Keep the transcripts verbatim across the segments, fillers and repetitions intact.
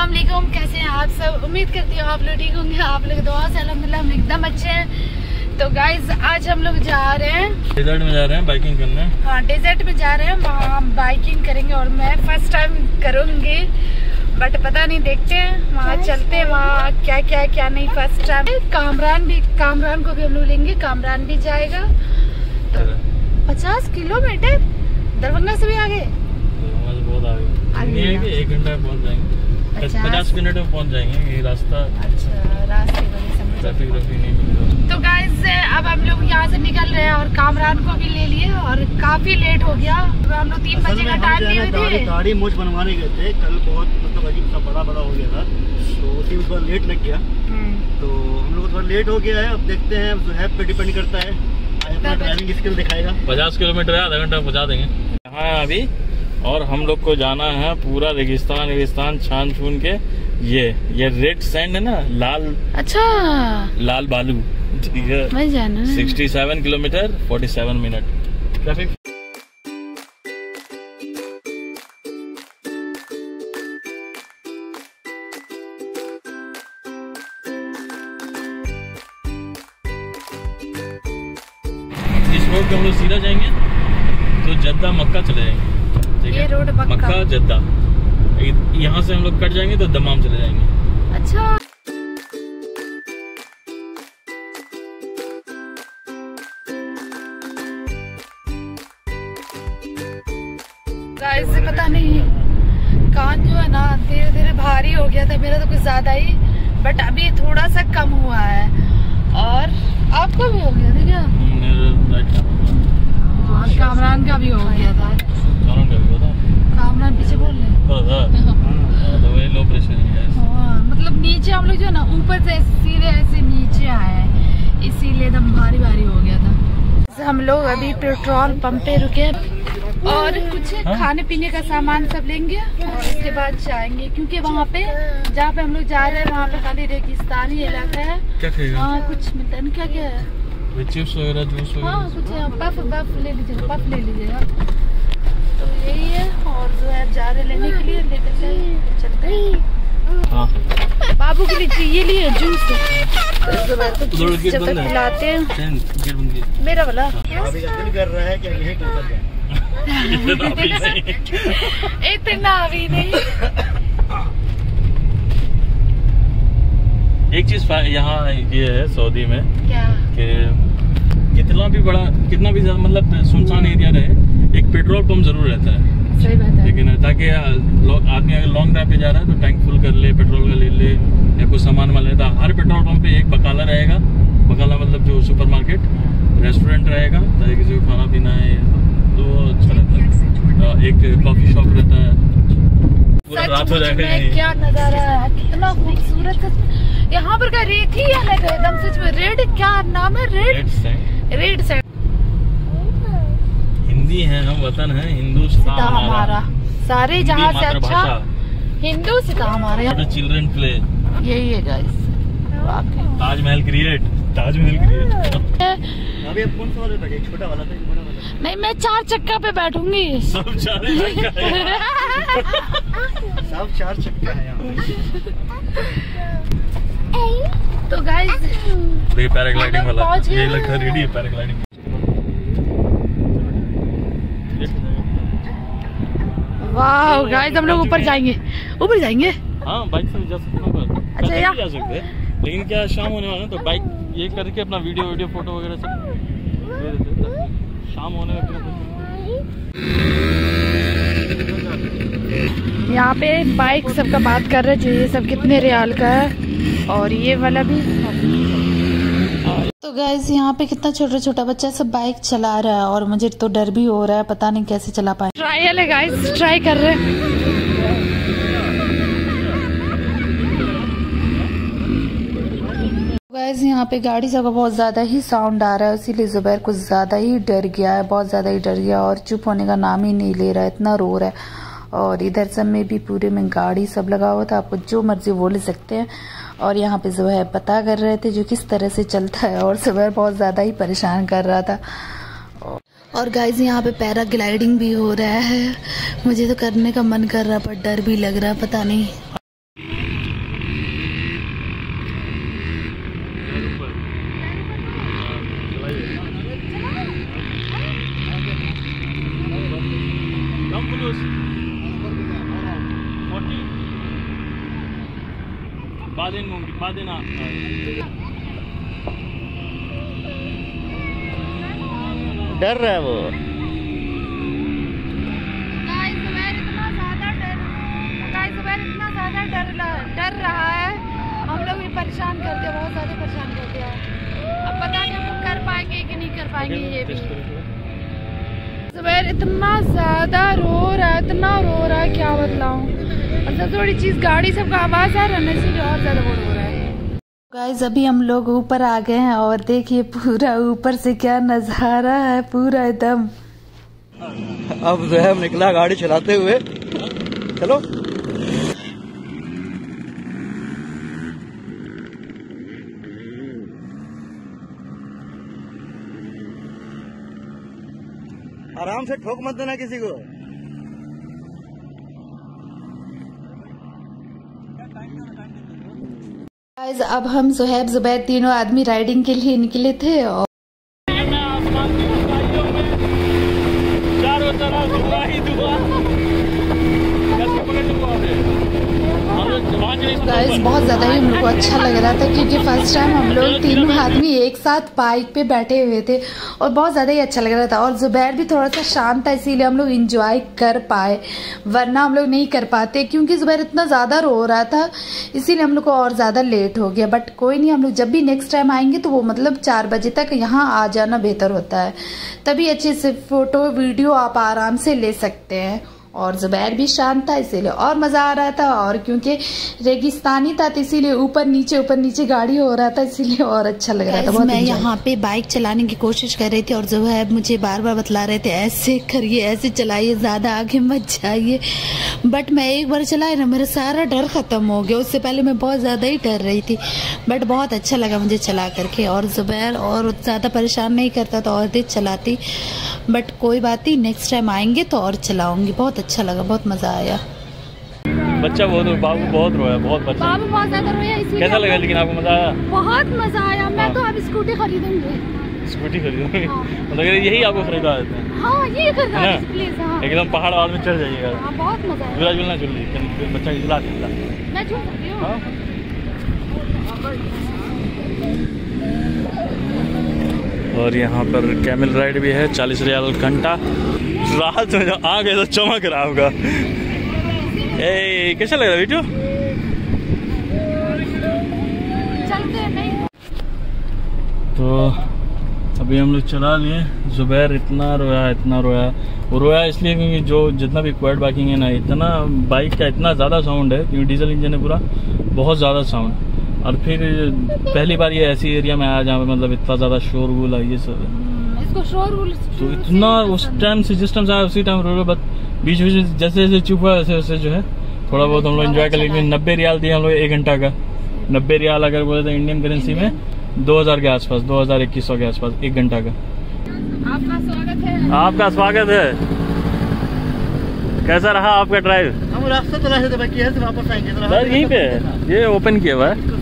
अस्सलाम वालेकुम, कैसे हैं आप सब। उम्मीद करती हूँ आप लोग ठीक होंगे। आप लोग दुआ से अल्हम्दुलिल्लाह हम एकदम अच्छे हैं। तो गाइज आज हम लोग जा रहे हैं डेजर्ट में, जा रहे हैं बाइकिंग करने। हाँ, डेजर्ट में जा रहे हैं, वहाँ बाइकिंग करेंगे और मैं फर्स्ट टाइम करूँगी, बट पता नहीं, देखते हैं वहाँ चलते हैं, वहाँ क्या क्या क्या नहीं। फर्स्ट टाइम कामरान भी कामरान को भी हम लोग लेंगे, कामरान भी जाएगा। तो पचास किलोमीटर दरभंगा से भी आगे, बहुत आगे, एक घंटा में पहुँच जाएंगे। पचास मिनट में पहुँच जाएंगे। ये रास्ता अच्छा, रास्ते ट्रैफिक ट्रैफिक नहीं मिलेगा। तो गाइस अब हम लोग यहाँ से निकल रहे हैं और कामरान को भी ले लिए और काफी लेट हो गया। हम लोग तीन बजे का टाइम दिए थे। गाड़ी मूछ बनवाने गए थे कल, बहुत मतलब अजीब सा बड़ा बड़ा हो गया था, तो उसी में थोड़ा लेट लग गया। तो हम लोग थोड़ा लेट हो गया है। अब देखते हैं, सुहेब पे डिपेंड करता है, अपना ड्राइविंग स्किल दिखाएगा। पचास किलोमीटर है, आधा घंटा पहुँचा देंगे यहाँ अभी। और हम लोग को जाना है पूरा रेगिस्तान रेगिस्तान छान छून के। ये ये रेड सैंड है ना, लाल, अच्छा लाल बालू, ठीक है। मैं जाना sixty seven kilometre forty seven minute traffic. इस रोड पे हम लोग सीधा जाएंगे तो जद्दा मक्का चले जाएंगे। ये रोड मक्का जद्दा, यहाँ से हम लोग कट जाएंगे तो दमाम चले जाएंगे। अच्छा, गाइस पता नहीं कान जो है ना धीरे धीरे भारी हो गया था, मेरा तो कुछ ज्यादा ही, बट अभी थोड़ा सा कम हुआ है। और आपको भी हो गया था क्या? कामरान का भी हो गया था। कामरान का भी होता, कामरान पीछे बोल रहे तो वही लो प्रेशर है। हाँ, मतलब नीचे हम लोग जो है ना ऊपर से सीधे ऐसे नीचे आए, इसीलिए एकदम भारी भारी हो गया था। हम लोग अभी पेट्रोल पंप पे रुके और कुछ हाँ? खाने पीने का सामान सब लेंगे और उसके बाद जाएंगे, क्योंकि वहाँ पे जहाँ पे हम लोग जा रहे हैं वहाँ पे खाली रेगिस्तानी इलाका है। क्या खाएगा? वहाँ कुछ मिलता नहीं, क्या क्या है, चिप्स वगैरह, जूस वगैरह। हाँ कुछ पफ पफ ले लीजिएगा, पफ ले लीजिएगा। तो यही है, और जो है जा रहे लेने के लिए, लेकर चलते हैं। हाँ। बाबू के लिए चाहिए लिए जूस, तो जूस जब तक पिलाते हैं। मेरा वाला अभी दिल कर रहा है कि यही उतर जाए। इतना भी नहीं। एक चीज यहाँ ये है सऊदी में, क्या कि कितना भी बड़ा, कितना भी ज्यादा मतलब सुनसान एरिया रहे, एक पेट्रोल पंप जरूर रहता है। सही बात है। लेकिन ताकि आदमी अगर लॉन्ग ड्राइव पे जा रहा है तो टैंक फुल कर ले, पेट्रोल का ले ले, या कुछ सामान वाला लेता। हर पेट्रोल पंप पे एक बकाला रहेगा। बकाला मतलब जो सुपरमार्केट, रेस्टोरेंट रहेगा, ताकि किसी को खाना पीना है तो अच्छा रहता है। एक कॉफी शॉप रहता है। पूरा रात हो जाएगा। क्या नजारा है, कितना खूबसूरत है। यहाँ पर का रेत ही अलग है एकदम, सच में। रेड, क्या नाम है? Red sand. Red sand. Hindi है, हम वतन है, हिंदुस्तान हमारा। सारे जहाँ से अच्छा हिंदू से हमारे। चिल्ड्रन प्ले यही है guys. Taj Mahal create, Taj Mahal create. अभी आप कौन सा वाला बैठे? छोटा वाला था, बड़ा वाला? नहीं, मैं चार चक्का पे बैठूंगी। सब चार चक्का है। सब चार चक्का है यहाँ। तो गाइस देखिए पैराग्लाइडिंग वाला, ये लगता है रेडी है पैराग्लाइडिंग। वाह गाइस, हम लोग ऊपर जाएंगे, ऊपर जाएंगे। हाँ, बाइक से जा सकते हैं। अच्छा, यहाँ जा सकते हैं, लेकिन क्या शाम होने वाला है तो बाइक ये करके अपना वीडियो वीडियो फोटो वगैरह सब ले लेते हैं। शाम होने में यहाँ पे बाइक सबका बात कर रहे हैं, जो ये सब कितने रियाल का है, और ये वाला भी। तो गाइस यहाँ पे कितना छोटा छोटा बच्चा सब बाइक चला रहा है, और मुझे तो डर भी हो रहा है, पता नहीं कैसे चला पाए। ट्रायल है गाइस, ट्राई कर रहे हैं। गाइस यहाँ पे गाड़ी सबका बहुत ज्यादा ही साउंड आ रहा है, इसीलिए जुबैर कुछ ज्यादा ही डर गया है, बहुत ज्यादा ही डर गया, और चुप होने का नाम ही नहीं ले रहा है, इतना रो रहा है। और इधर सब में भी पूरे में गाड़ी सब लगा हुआ था, आपको जो मर्जी वो ले सकते हैं। और यहाँ पे जो है पता कर रहे थे जो किस तरह से चलता है, और जुबैर बहुत ज्यादा ही परेशान कर रहा था। और गाइज यहाँ पे पैराग्लाइडिंग भी हो रहा है, मुझे तो करने का मन कर रहा पर डर भी लग रहा, पता नहीं। बादिन बादिन डर रहा है वो। इतना ज्यादा डर डर रहा है, हम लोग भी परेशान करते हैं, बहुत ज्यादा परेशान करते हैं। अब पता नहीं हम लोग कर पाएंगे कि नहीं कर पाएंगे। ये भी जुबैर इतना ज्यादा रो रहा है, इतना रो रहा है क्या बतलाऊं। और सबसे बड़ी चीज गाड़ी सबका आवाज आ रहा है, इसीलिए और ज्यादा वो रो रहा है। गाइस अभी हम लोग ऊपर आ गए हैं और देखिए पूरा ऊपर से क्या नजारा है, पूरा एकदम। अब जो है हम निकला गाड़ी चलाते हुए। चलो आराम से, ठोक मत देना किसी को। गाइस अब हम सुहैब जुबैर तीनों आदमी राइडिंग के लिए निकले थे और चारों तरफ दुआ ही दुआ। गाइस बहुत ज़्यादा ही हम लोग को अच्छा लग रहा था क्योंकि फर्स्ट टाइम हम लोग तीनों आदमी एक साथ बाइक पे बैठे हुए थे और बहुत ज़्यादा ही अच्छा लग रहा था। और जुबैर भी थोड़ा सा शांत था, इसीलिए हम लोग इंजॉय कर पाए, वरना हम लोग नहीं कर पाते क्योंकि जुबैर इतना ज़्यादा रो रहा था, इसीलिए हम लोग को और ज़्यादा लेट हो गया। बट कोई नहीं, हम लोग जब भी नेक्स्ट टाइम आएंगे तो वो मतलब चार बजे तक यहाँ आ जाना बेहतर होता है, तभी अच्छे से फ़ोटो वीडियो आप आराम से ले सकते हैं। और जुबैर भी शांत था इसीलिए और मज़ा आ रहा था, और क्योंकि रेगिस्तानी था तो इसीलिए ऊपर नीचे ऊपर नीचे गाड़ी हो रहा था, इसीलिए और अच्छा लग रहा था बहुत। मैं यहाँ पे बाइक चलाने की कोशिश कर रही थी और जुबैर मुझे बार बार बतला रहे थे ऐसे करिए, ऐसे चलाइए, ज़्यादा आगे मत जाइए। बट मैं एक बार चलाए ना, मेरा सारा डर ख़त्म हो गया। उससे पहले मैं बहुत ज़्यादा ही डर रही थी, बट बहुत अच्छा लगा मुझे चला करके। और जुबैर और ज़्यादा परेशान नहीं करता तो और तेज चलाती, बट कोई बात नहीं, नेक्स्ट टाइम आएंगे तो और चलाऊंगी। बहुत अच्छा लगा, बहुत मजा आया। बच्चा बहुत, बाबू बहुत रोया, बहुत बच्चा बाबू बहुत ज्यादा रोया। कैसा लगा लेकिन आपको? मजा आया? बहुत मजा आया। मैं तो अब स्कूटी खरीदूंगी। स्कूटी खरीदूंगी? मतलब यही आपको खरीदा देते हैं? हाँ ये खरीदा है, प्लीज। हाँ एकदम पहाड़ वाल में चढ़ जाइएगा। हाँ बहुत मजा आया। झूला झूलना झूल लीजिए, बच्चा झूला झूलता मैं झूल सकती हूँ। और यहाँ पर कैमल राइड भी है, चालीस रियाल घंटा। रात में जब आ गए तो चमक रहा होगा। ए कैसा लग रहा है वीडियो? चलते नहीं। तो अभी हम लोग चला लिए। जुबैर इतना रोया, इतना रोया। वो रोया इसलिए क्योंकि जो जितना भी क्वाड बाइकिंग है ना, इतना बाइक का इतना ज़्यादा साउंड है क्योंकि डीजल इंजन है पूरा, बहुत ज़्यादा साउंड। और फिर पहली बार ये ऐसी एरिया में आया जहाँ पे मतलब इतना ज़्यादा शोरगुल है, ये सब इसको शोरगुल तो इतना उस टाइम से जिस टाइम से आया उसी टाइम रो रहे, बट बीच बीच में जैसे जैसे चुप हुआ वैसे वैसे जो है थोड़ा बहुत हम लोग एंजॉय कर लेंगे। नब्बे रियाल दिए हम लोग एक घंटा का। नब्बे रियाल अगर बोले तो इंडियन करेंसी में दो हजार के आसपास, दो हजार इक्कीस सौ के आसपास एक घंटा का। आपका स्वागत है। आपका स्वागत है। कैसा रहा आपका ड्राइव? हम रास्ता तो रास्ते बाकी है, वापस आएंगे सर यहीं पे ये ओपन किया हुआ है।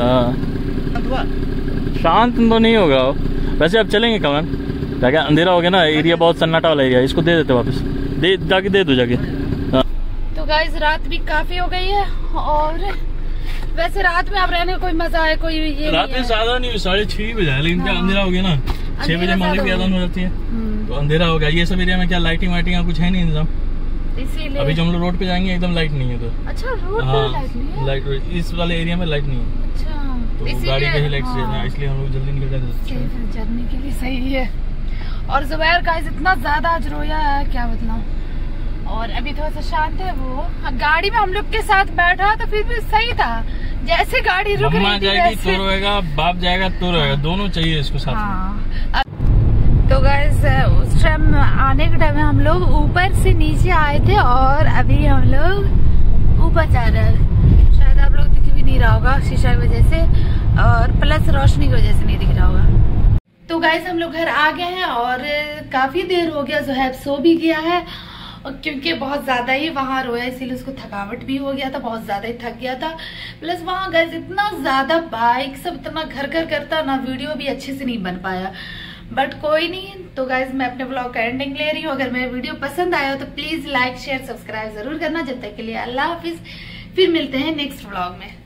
शांत तो नहीं होगा वैसे। अब चलेंगे कमन, क्या अंधेरा हो गया ना, एरिया बहुत सन्नाटा वाला एरिया, इसको दे देते वापस, दे जाके दे दो जाके। तो गाइस रात भी काफी हो गई है और वैसे रात में आप रहने कोई मजा है कोई ये रात में ज्यादा नहीं, साढ़े छह बजे, लेकिन क्या अंधेरा हो गया ना, छह बजे मगरिब की अज़ान हो जाती है तो अंधेरा हो गया। ये सब एरिया में क्या लाइटिंग वाइटिंग कुछ है नहीं इंतजाम, इसीलिए अभी जो हम लोग रोड पे जाएंगे एकदम लाइट नहीं है। तो अच्छा रोड हाँ, पे लाइट नहीं है? लाइट इस वाले एरिया में लाइट नहीं है। अच्छा तो गाड़ी का ही लाइट से, इसलिए हम लोग जल्दी निकल जाते हैं। जर्नी के लिए सही है। और जुबैर गाइस इतना ज्यादा आज रोया है क्या बताऊं। और अभी थोड़ा सा शांत है वो। गाड़ी में हम लोग के साथ बैठा तो फिर भी सही था, जैसे गाड़ी रुक रही थी जाएगी तो रोएगा, बाप जाएगा तो रोएगा, दोनों चाहिए इसको साथ में। तो गाइस उस टाइम आने के टाइम में हम लोग ऊपर से नीचे आए थे और अभी हम लोग ऊपर जा रहे हैं। शायद आप लोग दिख भी नहीं रहा होगा शीशा की वजह से, और प्लस रोशनी की वजह से नहीं दिख रहा होगा। तो गाइस हम लोग घर आ गए हैं और काफी देर हो गया, ज़ुहैब सो भी गया है और क्योंकि बहुत ज्यादा ही वहां रोया इसीलिए उसको थकावट भी हो गया था, बहुत ज्यादा ही थक गया था। प्लस वहां गाइस इतना ज्यादा बाइक सब इतना घर घर करता ना, वीडियो भी अच्छे से नहीं बन पाया, बट कोई नहीं। तो गाइज मैं अपने ब्लॉग का एंडिंग ले रही हूँ। अगर मेरा वीडियो पसंद आया हो तो प्लीज लाइक शेयर सब्सक्राइब जरूर करना। जब तक के लिए अल्लाह हाफिज, फिर मिलते हैं नेक्स्ट ब्लॉग में।